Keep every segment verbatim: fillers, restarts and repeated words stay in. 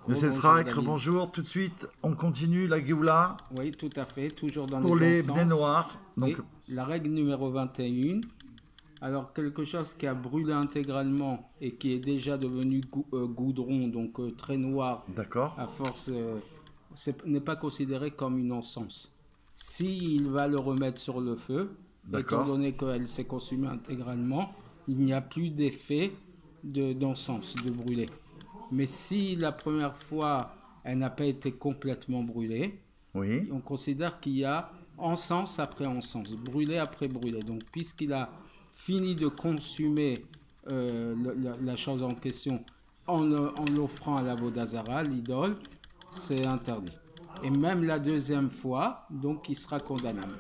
Monsieur Srak, bonjour. Tout de suite, on continue la Géoula. Oui, tout à fait, toujours dans pour les les Bnei Noirs. Donc, oui, la règle numéro vingt et un. Alors, quelque chose qui a brûlé intégralement et qui est déjà devenu gou euh, goudron, donc euh, très noir, à force, euh, n'est pas considéré comme une encens. S'il va le remettre sur le feu, étant donné qu'elle s'est consumée intégralement, il n'y a plus d'effet d'encens, de, de brûler. Mais si la première fois, elle n'a pas été complètement brûlée, oui. on considère qu'il y a encens après encens, brûlé après brûlé. Donc, puisqu'il a fini de consumer euh, la, la chose en question en, en l'offrant à la Vodazara, l'idole, c'est interdit. Et même la deuxième fois, donc, il sera condamnable.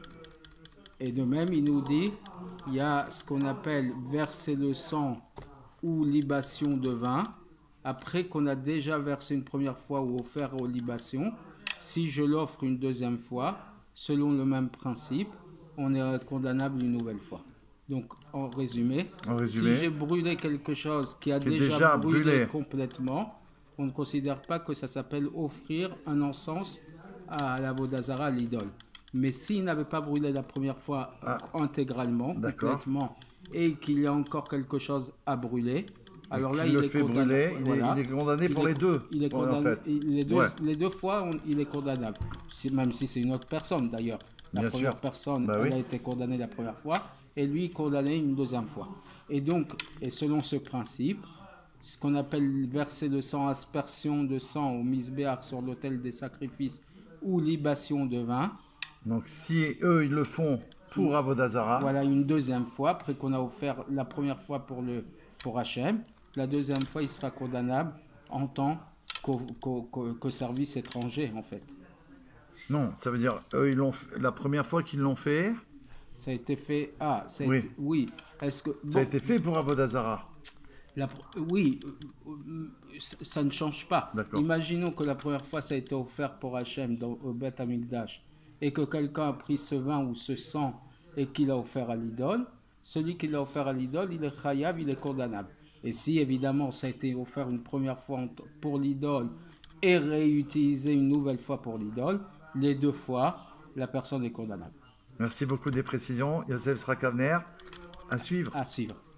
Et de même, il nous dit, il y a ce qu'on appelle verser le sang ou libation de vin, après qu'on a déjà versé une première fois ou offert aux libations. Si je l'offre une deuxième fois, selon le même principe, on est condamnable une nouvelle fois. Donc, en résumé, en résumé si j'ai brûlé quelque chose qui a qui déjà, déjà brûlé, brûlé complètement, on ne considère pas que ça s'appelle offrir un encens à la Vodazara, à l'idole. Mais s'il n'avait pas brûlé la première fois ah, intégralement, complètement, et qu'il y a encore quelque chose à brûler, alors là, il, il est fait condamné. Brûler, voilà. il, est, il est condamné pour il est, les deux. Il est condamné, en fait. les, deux, ouais. les deux fois, on, il est condamnable. Même si c'est une autre personne d'ailleurs. La Bien première sûr. personne, bah elle oui. a été condamnée la première fois, et lui condamné une deuxième fois. Et donc, et selon ce principe, ce qu'on appelle verser de sang, aspersion de sang au misbéar sur l'autel des sacrifices ou libation de vin. Donc si eux ils le font pour Avodazara. Voilà, une deuxième fois, après qu'on a offert la première fois pour, le, pour Hachem, la deuxième fois il sera condamnable en tant qu'au, qu'au, qu'au, qu'au service étranger en fait. Non, ça veut dire eux ils l'ont la première fois qu'ils l'ont fait. Ça a été fait. Ah, ça a oui. Été, oui. Est-ce que bon, ça a été fait pour Avodazara. La, oui, ça ne change pas. Imaginons que la première fois ça a été offert pour Hachem dans, au Beth Amikdash et que quelqu'un a pris ce vin ou ce sang et qu'il a offert à l'idole. Celui qui l'a offert à l'idole, il est chayav, il est condamnable. Et si évidemment ça a été offert une première fois pour l'idole et réutilisé une nouvelle fois pour l'idole, les deux fois, la personne est condamnable. Merci beaucoup des précisions. Yosef Srakavner, à suivre. À suivre.